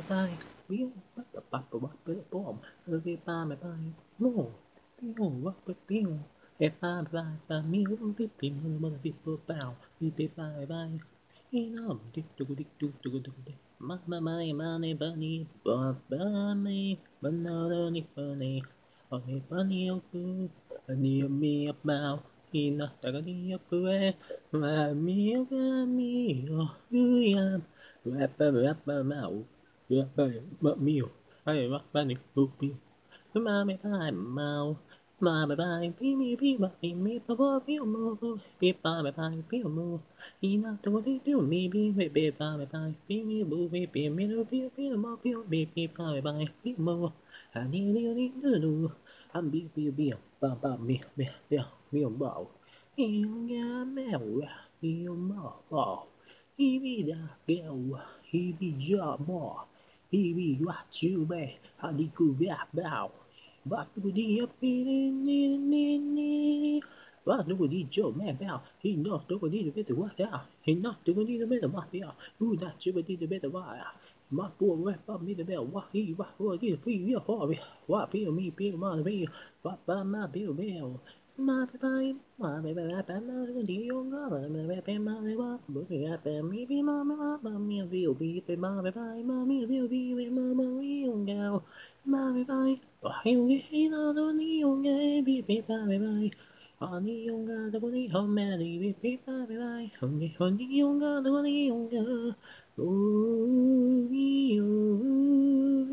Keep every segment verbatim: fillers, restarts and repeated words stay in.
die. We what the fuck what the bomb. Every time I buy no. Pew what the pew. If I buy by me, fifty more people bow. Fifty five by you know, tick took tick took took tick. Mama my money bunny, but bunny, but not only funny. Only bunny oh good. Near me about. Ina tagadi apue. Ma mi mi oh yeah. Rapper rapper mau. Rapper but meal. I rock bunny poopy. Ma me bye mau. Ma bye bye. Pee me pee ma pee me pa pa pee mo. Pee pa bye bye pee mo. Ina tagadi do me be me be pa bye bye. Pee me boo me pee me no pee pee mo pee me pee pa bye bye pee mo. I need you need to do. I'm be be be ba ba me me me me bảo yêu nhà mèo yêu mỏ bỏ hi bi da kêu hi bi giờ mỏ hi bi what you be how đi cu bẹ bảo what do đi up đi đi đi đi what do đi cho mẹ bảo he not do đi được better what out he not do đi được better what out who that you đi được better what out mà bùa mẹ ba mi được better what he what what đi phi vi ho vi what phi mi phi mà phi what ba ma phi bèo ma bye bye ma bye bye bye ma đi yêu ngó ma bye bye bye ma bye bye bye bye bye mi mi ma ma ma mi vi vi bye ma bye bye ma mi vi vi bye ma ma yêu ngao ma bye bye yêu nghe nó nó yêu nghe bi bye bye bye bye họ yêu ngao đâu có đi hôm mẹ đi bi bye bye bye bye hôm nay họ yêu ngao đâu có đi yêu ngao ooh ooh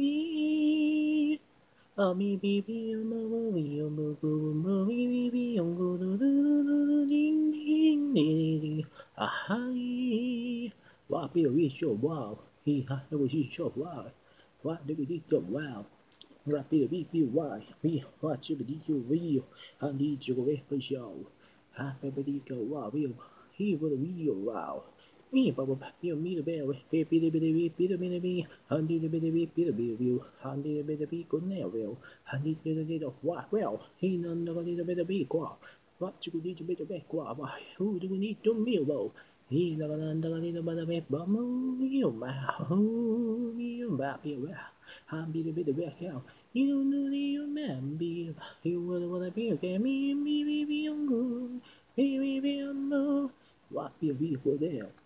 oh me baby oh mo me oh mo go mo me baby oh go do do do do do ding ding ding ding ah hi wow biểu vi show wow hi ha nó bị show wow wow nó bị show wow rap biểu vi biểu wow vi wow chưa bị show vi han đi chưa có về show ha bây đi go wow biểu hi vừa vi wow me ba ba be me the bear be be the be the be the be the be handy the be the be be the be view handy the be the be good nail will handy the the the what well he none the the be the be qua what you need to be the be qua why who do we need to meal though he the the the the the be bum you ma who you ba be well handy the be the be cow you know the man be you will wanna be okay me me me be on good be be be on move what be be for there